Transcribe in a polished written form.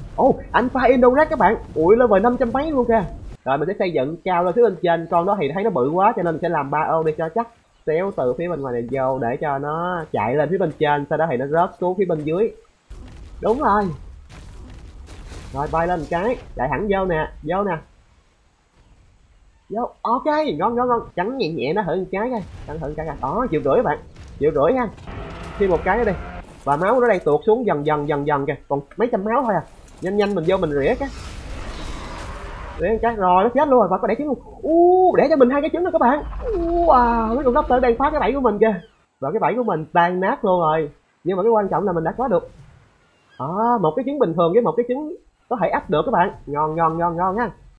Ồ, Alpha Endorak các bạn. Ui, level 500 mấy luôn kìa. Rồi mình sẽ xây dựng cao lên phía bên trên. Con đó thì thấy nó bự quá cho nên mình sẽ làm 3 ô đi cho chắc. Xéo từ phía bên ngoài này vô để cho nó chạy lên phía bên trên, sau đó thì nó rớt xuống phía bên dưới. Đúng rồi. Rồi bay lên một cái, chạy thẳng vô nè, vô nè. Vô, ok, ngon ngon ngon, cắn nhẹ nhẹ nó thử một cái coi, cắn thử một cái coi. Đó, triệu rưỡi các bạn, triệu rưỡi ha. Thêm một cái nữa đi. Và máu nó đang tuột xuống dần dần kìa, còn mấy trăm máu thôi à. Nhanh nhanh mình vô mình rỉa cái. Rỉa cái rồi nó chết luôn rồi, và có đẻ trứng luôn. Để cho mình 2 cái trứng rồi các bạn. Wow, mấy con raptor đang phá cái bẫy của mình kìa. Và cái bẫy của mình tan nát luôn rồi. Nhưng mà cái quan trọng là mình đã có được một cái trứng bình thường với một cái trứng có thể ấp được các bạn. Ngon ngon ngon ngon ha.